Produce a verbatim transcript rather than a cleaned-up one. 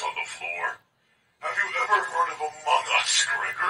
footprints on the floor. Have you ever heard of Among Us, Gregory?